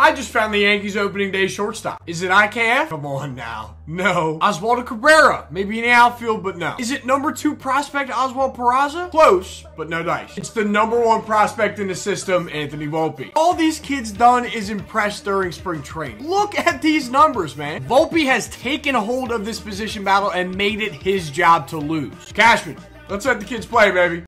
I just found the Yankees opening day shortstop. Is it IKF? Come on now. No. Oswaldo Cabrera. Maybe in the outfield, but no. Is it number 2 prospect Oswald Peraza? Close, but no dice. It's the number 1 prospect in the system, Anthony Volpe. All these kids done is impress during spring training. Look at these numbers, man. Volpe has taken hold of this position battle and made it his job to lose. Cashman, let's let the kids play, baby.